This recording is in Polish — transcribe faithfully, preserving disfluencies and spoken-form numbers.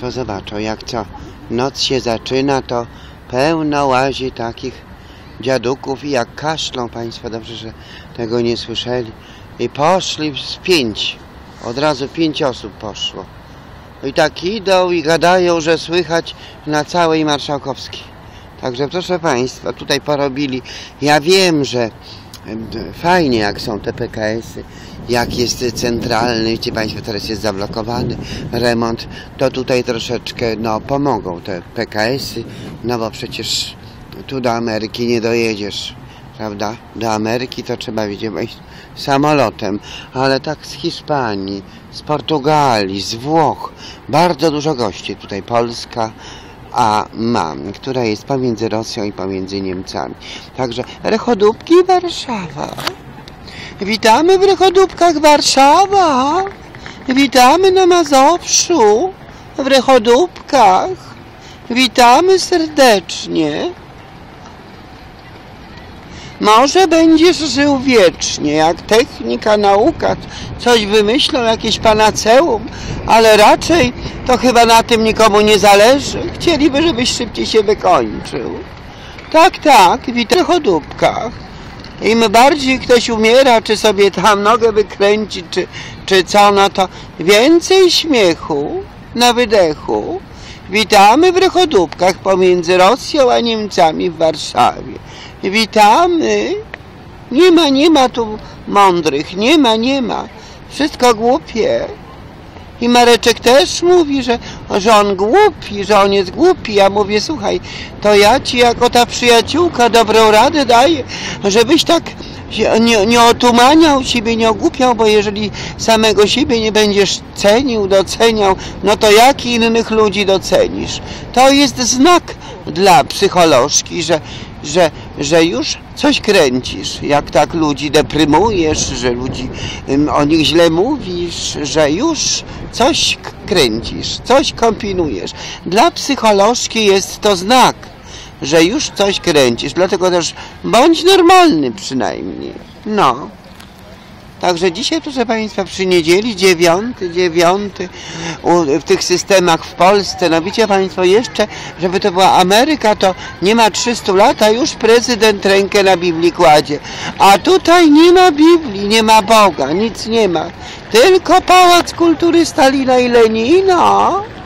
To zobaczą, jak co noc się zaczyna, to pełno łazi takich dziaduków i jak kaszlą, Państwo dobrze, że tego nie słyszeli. I poszli z pięć, od razu pięć osób poszło. I tak idą i gadają, że słychać na całej Marszałkowskiej. Także proszę Państwa, tutaj porobili. Ja wiem, że fajnie jak są te P K S-y, jak jest centralny, gdzie Państwo teraz jest zablokowany remont, to tutaj troszeczkę no pomogą te P K S-y, no bo przecież tu do Ameryki nie dojedziesz, prawda? Do Ameryki to trzeba wiedzieć samolotem, ale tak z Hiszpanii, z Portugalii, z Włoch, bardzo dużo gości tutaj Polska a mam, która jest pomiędzy Rosją i pomiędzy Niemcami. Także Rechodóbki, Warszawa. Witamy w Rechodóbkach, Warszawa. Witamy na Mazowszu, w Rechodóbkach. Witamy serdecznie. Może będziesz żył wiecznie, jak technika, nauka, coś wymyślą, jakieś panaceum, ale raczej to chyba na tym nikomu nie zależy. Chcieliby, żebyś szybciej się wykończył. Tak, tak, witam w Rechodóbkach. Im bardziej ktoś umiera, czy sobie tam nogę wykręci, czy, czy co, no to więcej śmiechu na wydechu. Witamy w Rechodóbkach pomiędzy Rosją a Niemcami w Warszawie. Witamy. Nie ma, nie ma tu mądrych. Nie ma, nie ma. Wszystko głupie. I Mareczek też mówi, że, że on głupi, że on jest głupi. Ja mówię, słuchaj, to ja ci jako ta przyjaciółka dobrą radę daję, żebyś tak nie, nie otumaniał siebie, nie ogłupiał, bo jeżeli samego siebie nie będziesz cenił, doceniał, no to jak innych ludzi docenisz? To jest znak dla psycholożki, że, że, że już coś kręcisz, jak tak ludzi deprymujesz, że ludzi o nich źle mówisz, że już coś kręcisz, coś kombinujesz. Dla psycholożki jest to znak, że już coś kręcisz, dlatego też bądź normalny przynajmniej. No. Także dzisiaj, proszę Państwa, przy niedzieli dziewiąty, dziewiąty w tych systemach w Polsce, no wiecie Państwo, jeszcze, żeby to była Ameryka, to nie ma trzystu lat, a już prezydent rękę na Biblii kładzie. A tutaj nie ma Biblii, nie ma Boga, nic nie ma. Tylko Pałac Kultury Stalina i Lenina.